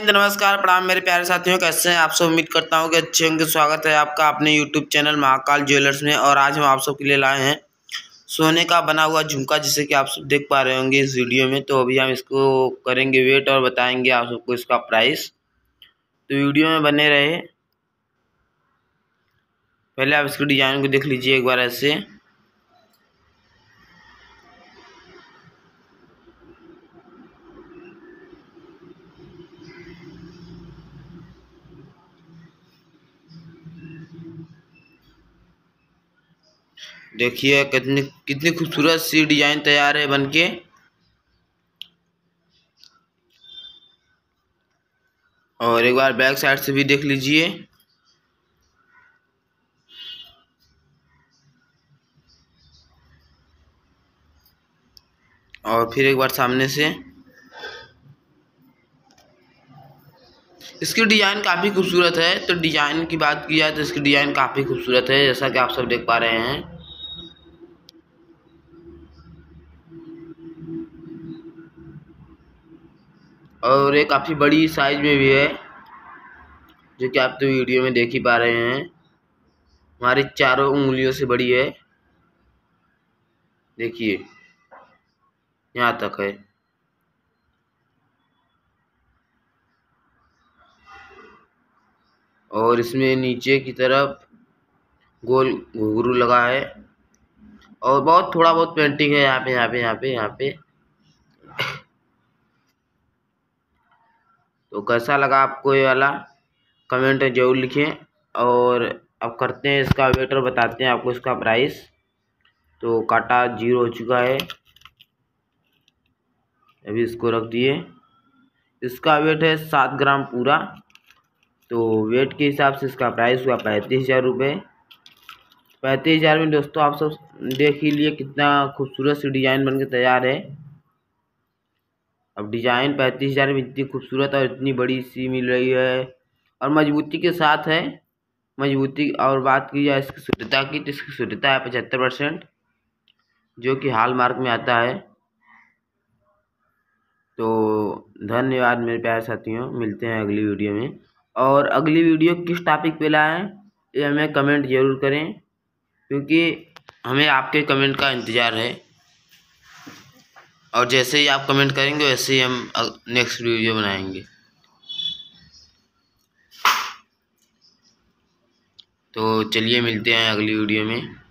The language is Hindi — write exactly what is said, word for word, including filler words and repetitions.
हिंद, नमस्कार, प्रणाम मेरे प्यारे साथियों। कैसे हैं आप सब? उम्मीद करता हूं कि अच्छे होंगे। स्वागत है आपका अपने यूट्यूब चैनल महाकाल ज्वेलर्स में। और आज हम आप सबके लिए लाए हैं सोने का बना हुआ झुमका, जिसे कि आप सब देख पा रहे होंगे इस वीडियो में। तो अभी हम इसको करेंगे वेट और बताएंगे आप सबको इसका प्राइस। तो वीडियो में बने रहे। पहले आप इसके डिजाइन को देख लीजिए एक बार ऐसे। देखिए कितनी कितनी खूबसूरत सी डिजाइन तैयार है बनके। और एक बार बैक साइड से भी देख लीजिए। और फिर एक बार सामने से। इसकी डिजाइन काफ़ी खूबसूरत है। तो डिजाइन की बात की जाए तो इसकी डिजाइन काफ़ी खूबसूरत है, जैसा कि आप सब देख पा रहे हैं। और ये काफ़ी बड़ी साइज में भी है, जो कि आप तो वीडियो में देख ही पा रहे हैं। हमारी चारों उंगलियों से बड़ी है। देखिए यहाँ तक है। और इसमें नीचे की तरफ गोल घुंघरू लगा है। और बहुत थोड़ा बहुत पेंटिंग है यहाँ पे यहाँ पे यहाँ पे यहाँ पे। तो कैसा लगा आपको ये वाला, कमेंट में जरूर लिखें। और अब करते हैं इसका वेट और बताते हैं आपको इसका प्राइस। तो काटा जीरो हो चुका है, अभी इसको रख दिए। इसका वेट है सात ग्राम पूरा। तो वेट के हिसाब से इसका प्राइस हुआ पैंतीस हज़ार रुपये। पैंतीस हज़ार में दोस्तों आप सब देख ही लिए कितना खूबसूरत सी डिज़ाइन बनके तैयार है। अब डिज़ाइन पैंतीस हज़ार में इतनी खूबसूरत और इतनी बड़ी सी मिल रही है, और मजबूती के साथ है। मजबूती और बात की जाए इसकी शुद्धता की, तो इसकी शुद्धता है पचहत्तर परसेंट, जो कि हॉल मार्क में आता है। तो धन्यवाद मेरे प्यारे साथियों, मिलते हैं अगली वीडियो में। और अगली वीडियो किस टॉपिक पे लाएं ये हमें कमेंट जरूर करें, क्योंकि हमें आपके कमेंट का इंतज़ार है। और जैसे ही आप कमेंट करेंगे वैसे ही हम नेक्स्ट वीडियो बनाएंगे। तो चलिए मिलते हैं अगली वीडियो में।